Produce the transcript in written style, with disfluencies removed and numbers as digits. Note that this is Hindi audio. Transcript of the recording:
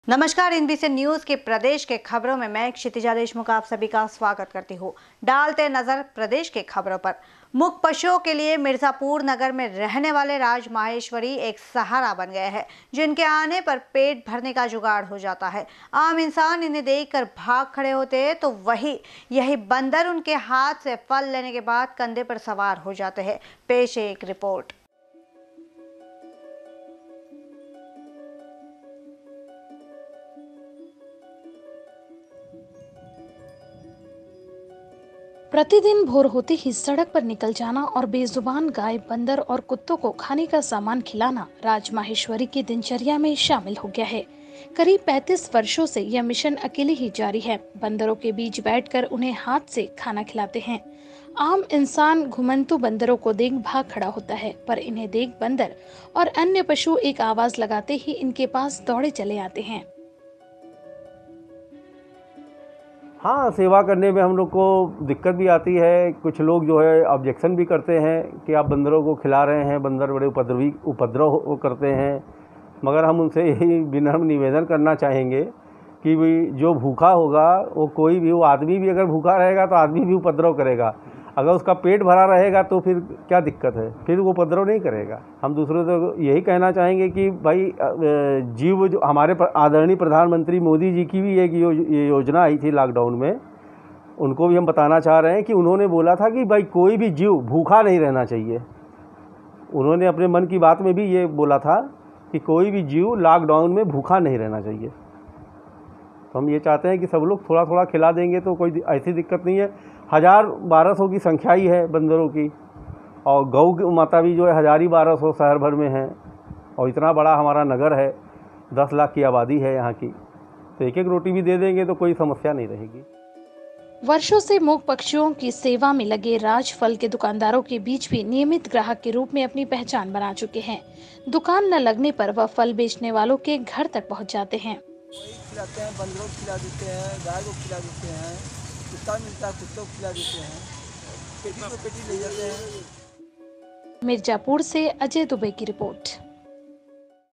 नमस्कार, एनबीसी न्यूज के प्रदेश के खबरों में मैं क्षितिजा देशमुख आप सभी का स्वागत करती हूँ। डालते नजर प्रदेश के खबरों पर। मूक पशुओं के लिए मिर्जापुर नगर में रहने वाले राज माहेश्वरी एक सहारा बन गए हैं, जिनके आने पर पेट भरने का जुगाड़ हो जाता है। आम इंसान इन्हें देखकर भाग खड़े होते हैं तो यही बंदर उनके हाथ से फल लेने के बाद कंधे पर सवार हो जाते हैं। पेश है एक रिपोर्ट। प्रतिदिन भोर होते ही सड़क पर निकल जाना और बेजुबान गाय, बंदर और कुत्तों को खाने का सामान खिलाना राज माहेश्वरी की दिनचर्या में शामिल हो गया है। करीब 35 वर्षों से यह मिशन अकेले ही जारी है। बंदरों के बीच बैठकर उन्हें हाथ से खाना खिलाते हैं। आम इंसान घुमंतु बंदरों को देख भाग खड़ा होता है, पर इन्हें देख बंदर और अन्य पशु एक आवाज लगाते ही इनके पास दौड़े चले आते हैं। हाँ, सेवा करने में हम लोग को दिक्कत भी आती है। कुछ लोग जो है ऑब्जेक्शन भी करते हैं कि आप बंदरों को खिला रहे हैं, बंदर बड़े उपद्रव करते हैं। मगर हम उनसे यही विनम्र निवेदन करना चाहेंगे कि भाई जो भूखा होगा वो कोई भी, वो आदमी भी अगर भूखा रहेगा तो आदमी भी उपद्रव करेगा। अगर उसका पेट भरा रहेगा तो फिर क्या दिक्कत है, फिर वो उपद्रव नहीं करेगा। हम दूसरों से यही कहना चाहेंगे कि भाई जीव जो हमारे आदरणीय प्रधानमंत्री मोदी जी की भी एक योजना आई थी लॉकडाउन में, उनको भी हम बताना चाह रहे हैं कि उन्होंने बोला था कि भाई कोई भी जीव भूखा नहीं रहना चाहिए। उन्होंने अपने मन की बात में भी ये बोला था कि कोई भी जीव लॉकडाउन में भूखा नहीं रहना चाहिए। तो हम ये चाहते हैं कि सब लोग थोड़ा थोड़ा खिला देंगे तो कोई ऐसी दिक्कत नहीं है। 1000-1200 की संख्या ही है बंदरों की, और गौ माता भी जो है 1000-1200 शहर भर में है, और इतना बड़ा हमारा नगर है, 10 लाख की आबादी है यहाँ की, तो एक एक रोटी भी दे देंगे तो कोई समस्या नहीं रहेगी। वर्षों से मूक पक्षियों की सेवा में लगे राज फल के दुकानदारों के बीच भी नियमित ग्राहक के रूप में अपनी पहचान बना चुके हैं। दुकान न लगने पर वह फल बेचने वालों के घर तक पहुंच जाते हैं। खिलाते हैं, बंदरों को खिला देते हैं, गाय को खिला देते हैं, कुत्ता मिलता है कुत्तों को खिला देते हैं, पेटी को पेटी ले जाते हैं। मिर्जापुर से अजय दुबे की रिपोर्ट।